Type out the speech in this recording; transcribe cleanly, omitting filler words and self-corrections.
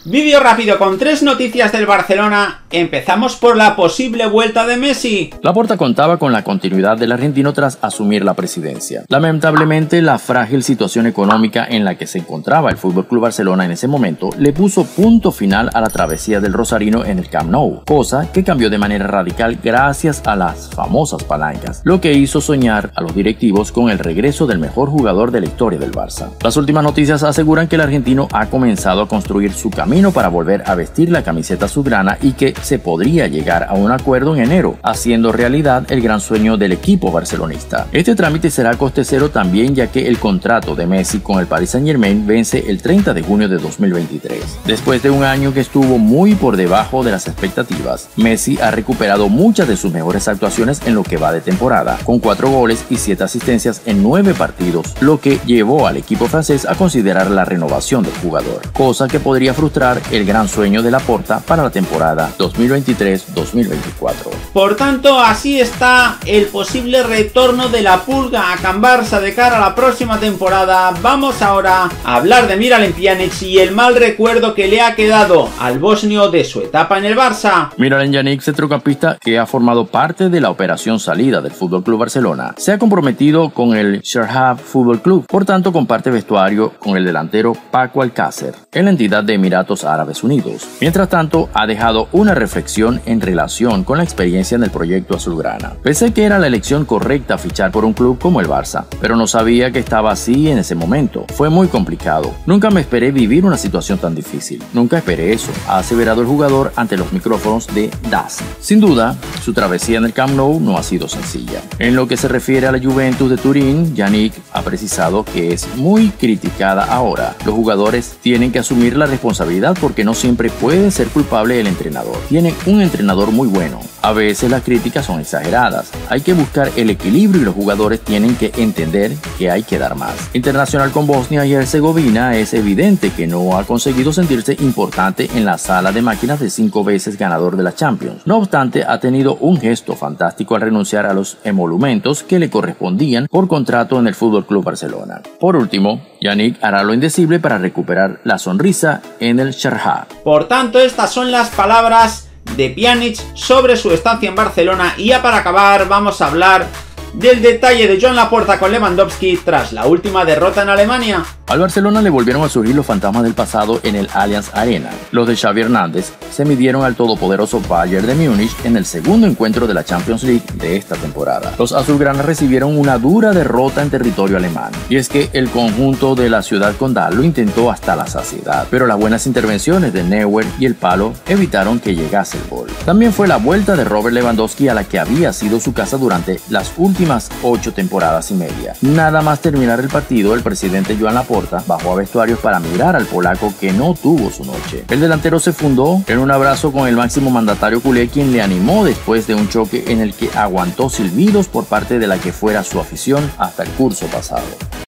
Vídeo rápido con 3 noticias del Barcelona. Empezamos por la posible vuelta de Messi. Laporta contaba con la continuidad del argentino tras asumir la presidencia. Lamentablemente, la frágil situación económica en la que se encontraba el FC Barcelona en ese momento le puso punto final a la travesía del rosarino en el Camp Nou, cosa que cambió de manera radical gracias a las famosas palancas, lo que hizo soñar a los directivos con el regreso del mejor jugador de la historia del Barça. Las últimas noticias aseguran que el argentino ha comenzado a construir su camino para volver a vestir la camiseta azulgrana y que se podría llegar a un acuerdo en enero, haciendo realidad el gran sueño del equipo barcelonista. Este trámite será coste cero también, ya que el contrato de Messi con el Paris Saint-Germain vence el 30 de junio de 2023. Después de un año que estuvo muy por debajo de las expectativas, Messi ha recuperado muchas de sus mejores actuaciones en lo que va de temporada, con 4 goles y 7 asistencias en 9 partidos, lo que llevó al equipo francés a considerar la renovación del jugador, cosa que podría frustrar el gran sueño de Laporta para la temporada 2023-2024. Por tanto, así está el posible retorno de la Pulga a Can Barça de cara a la próxima temporada. Vamos ahora a hablar de Miralem Pjanic y el mal recuerdo que le ha quedado al bosnio de su etapa en el Barça. Miralem Pjanic, centrocampista que ha formado parte de la operación salida del FC Barcelona, se ha comprometido con el Sharjah Fútbol Club, por tanto comparte vestuario con el delantero Paco Alcácer en la entidad de Emiratos Árabes Unidos. Mientras tanto, ha dejado una reflexión en relación con la experiencia en el proyecto azulgrana. Pensé que era la elección correcta fichar por un club como el Barça, pero no sabía que estaba así en ese momento. Fue muy complicado. Nunca me esperé vivir una situación tan difícil. Nunca esperé eso, ha aseverado el jugador ante los micrófonos de DAZN. Sin duda, su travesía en el Camp Nou no ha sido sencilla. En lo que se refiere a la Juventus de Turín, Pjanic ha precisado que es muy criticada ahora. Los jugadores tienen que asumir la responsabilidad porque no siempre puede ser culpable el entrenador. Tienen un entrenador muy bueno. A veces las críticas son exageradas. Hay que buscar el equilibrio y los jugadores tienen que entender que hay que dar más. Internacional con Bosnia y Herzegovina, es evidente que no ha conseguido sentirse importante en la sala de máquinas de 5 veces ganador de la Champions. No obstante, ha tenido un gesto fantástico al renunciar a los emolumentos que le correspondían por contrato en el FC Barcelona. Por último, Pjanic hará lo indecible para recuperar la sonrisa en el Sharjah. Por tanto, estas son las palabras de Pjanic sobre su estancia en Barcelona. Y ya para acabar, vamos a hablar del detalle de Joan Laporta con Lewandowski tras la última derrota en Alemania. Al Barcelona le volvieron a surgir los fantasmas del pasado en el Allianz Arena. Los de Xavi Hernández se midieron al todopoderoso Bayern de Múnich en el segundo encuentro de la Champions League de esta temporada. Los azulgranas recibieron una dura derrota en territorio alemán. Y es que el conjunto de la ciudad condal lo intentó hasta la saciedad, pero las buenas intervenciones de Neuer y el palo evitaron que llegase el gol. También fue la vuelta de Robert Lewandowski a la que había sido su casa durante las últimas 8 temporadas y media. Nada más terminar el partido, el presidente Joan Laporta bajó a vestuarios para mirar al polaco que no tuvo su noche. El delantero se fundó en un abrazo con el máximo mandatario culé, quien le animó después de un choque en el que aguantó silbidos por parte de la que fuera su afición hasta el curso pasado.